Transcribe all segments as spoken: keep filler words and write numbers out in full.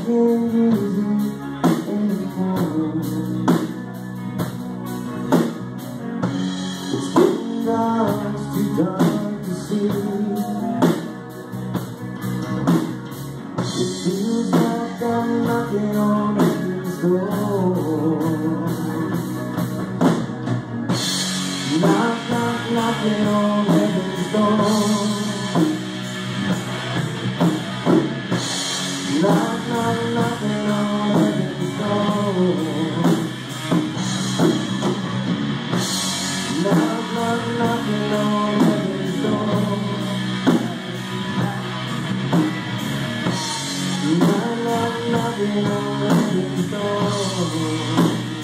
can't use it anymore. It's getting dark, it's too dark to see. It feels like I'm knocking on heaven's door. Knock, knock, knocking on heaven's door. Knock, knock, knocking on heaven's door. Knock, knock, knocking on heaven's door. Knock, knock, knocking on heaven's door.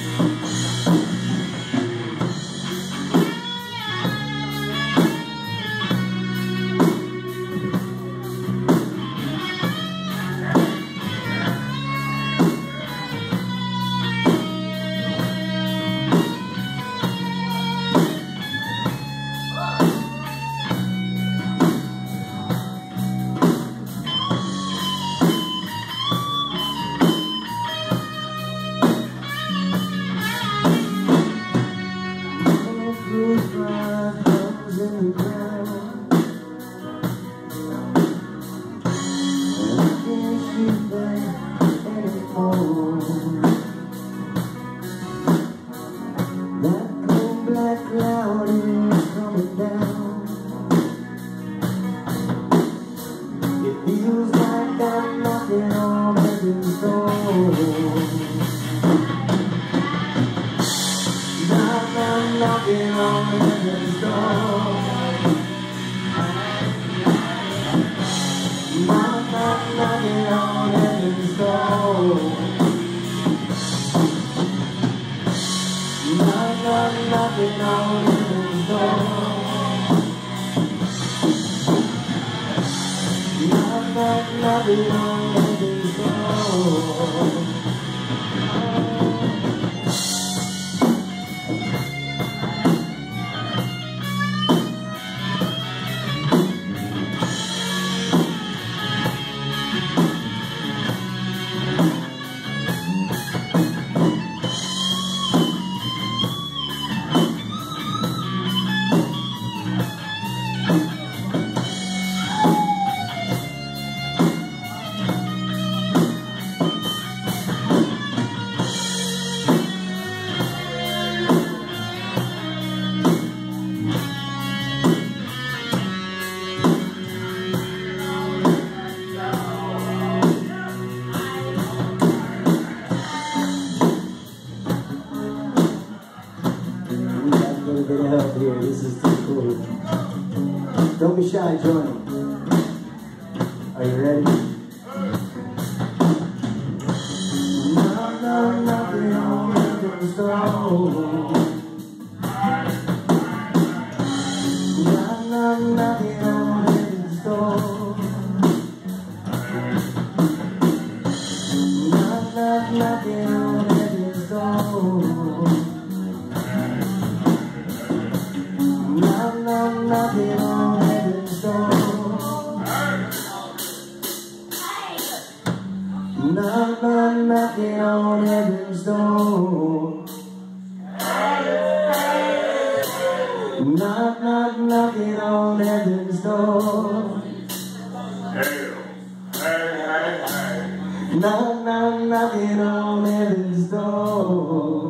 In the ground, and I can't see that anymore. That cold black cloud is coming down. It feels like I'm knocking on heaven's door. Knock, knock, knocking on heaven's door. Knock, knock, knocking on heaven's door. Knock, knock, knocking on heaven's door. Knock, knock, knocking on heaven's door. A bit of help here, this is too cool. Don't be shy, join me. Are you ready? Knock, knock, knocking on heaven's door. Knock, knock, knocking on heaven's door. Knock, knock, knocking on heaven's door. Knock, knock, knocking on heaven's door. Knock, knock, knocking on heaven's door. Knock, knock, knocking on heaven's door. Knock, knock, knocking on heaven's door.